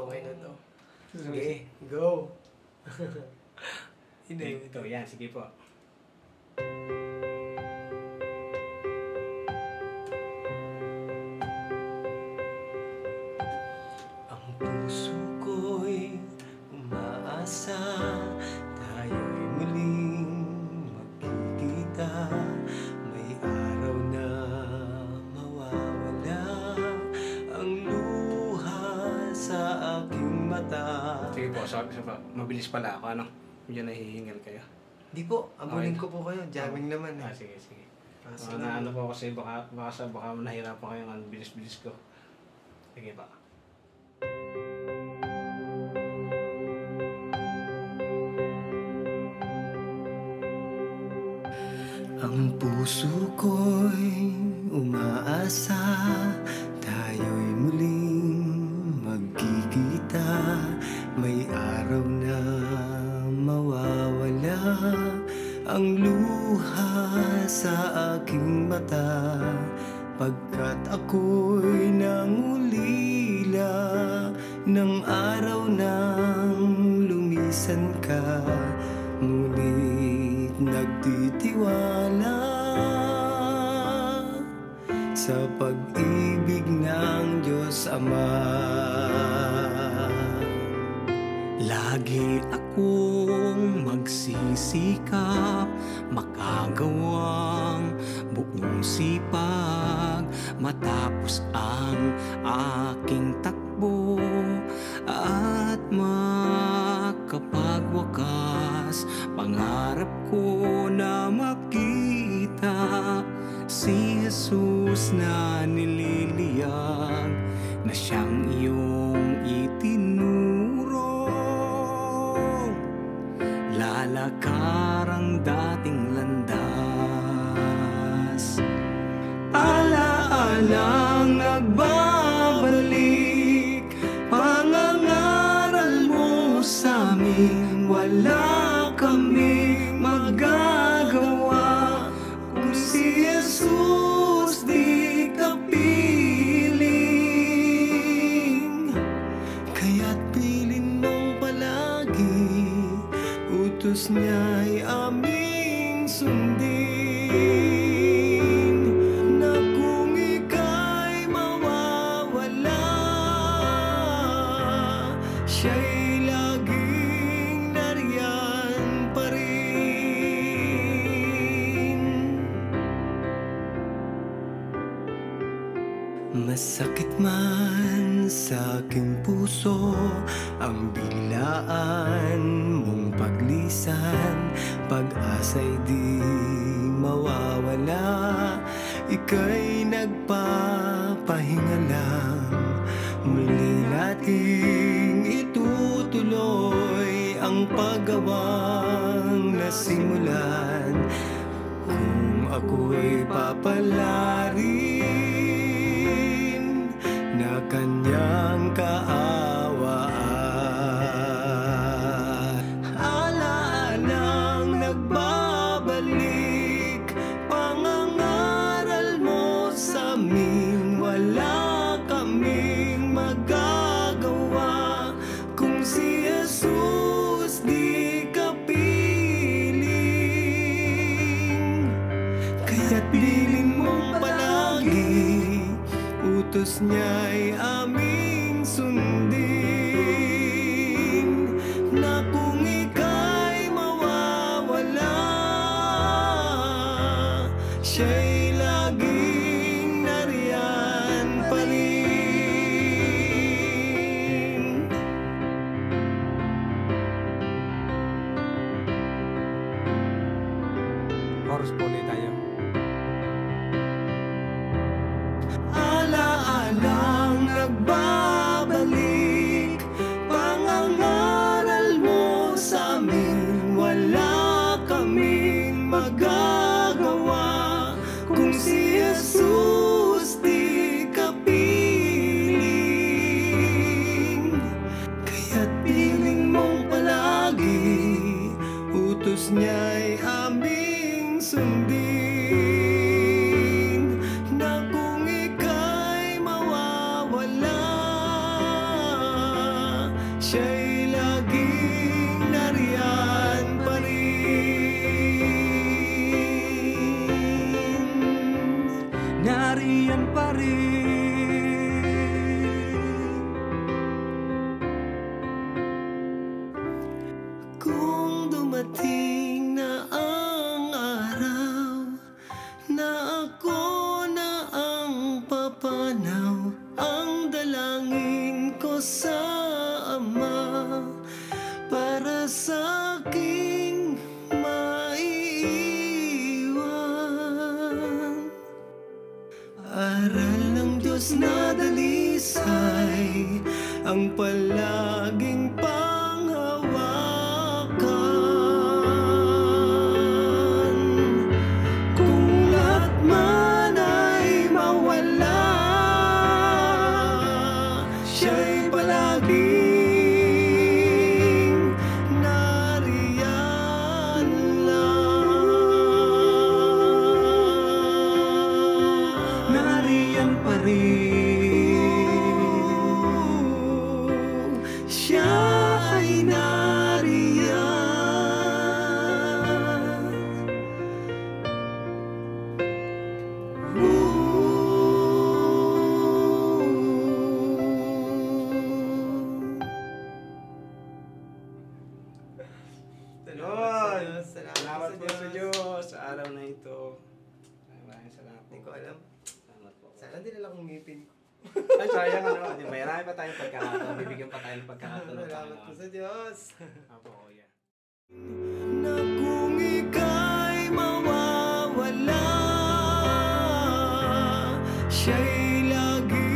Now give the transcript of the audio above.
Okay na to. Sige. Go! Ito, yan. Sige po. Ang puso ko'y umaasa, tayo'y muling magkikita. May araw na mawawala ang luha sa aking mata. Sige po, sabi pa, mabilis pala ako, ano? Medyo nahihingal kayo. Di po, abulin ko po kayo. Jamming naman eh. Sige, sige. Sige Naano po kasi baka nahirapan kayo ng bilis-bilis ko. Sige ba? Ang puso ko'y umaasa, tayo'y muling magkikita. May araw na mawawala ang luha sa aking mata, pagkat ako'y nangulila ng araw nang lumisan ka. Ngunit nagtitiwala sa pag-ibig ng Diyos Ama. Lagi akong magsisikap, makagawang buong sipag, matapos ang aking takbo at makapagwakas. Pangarap ko na makita si Jesus na nililiyag, na siyang iyong itinuro. Lalakar ang dating landas, alaalang nagbabalik, pangangaral mo sa amin. Wala kaming magagawa kung si Jesus di kapiling. Kaya't pilin mong palagi, utos niya'y aming sundin. Na kung ika'y mawawala, siya'y laging nariyan pa rin. Masakit man sa aking puso ang biglaan mong paglisan, pag-asa'y di mawawala. Ika'y nagpapahinga lang, muli nating itutuloy ang paggawang nasimulan. Kung ako'y papalarin na kanyang kaawaan, alaalang nagbabalik, pangangaral mo sa amin. Wala kaming magagawa kung si Jesus di kapiling. Kaya't bilin mong palagi, utos niya'y aming sundin. Na kung ika'y mawawala, siya'y laging nariyan pa rin. Chorus po ulit tayo. Alaalang nagbabalik, pangangaral mo sa amin. Wala kaming magagawa kung si Jesus di kapiling. Kaya't piling mong palagi, utos niya'y aming sundin. Na kung ika'y mawawala, nariyan pa rin. Kung dumating na ang araw na ako na ang papanaw, ang dalangin ko sa Ama para sa aking maiiwan. Aral ng Diyos na dalisay ang palaging panghawakan. Kung lahat man ay mawala, siya'y palaging nariyan lang. Nariyan pa rin, siya ay Yun. Salamat po sa Diyos sa araw na ito. Maraming salamat po. Hindi ko alam. Salamat po. Sana dinala kong ngipin ko. Ay, sayang ano. Di ba? Marami pa tayong pagkakataon. Bibigyan pa tayo ng pagkakataon. Salamat po sa Diyos. Apo, kuya. na kung ika'y mawawala, siya'y lagi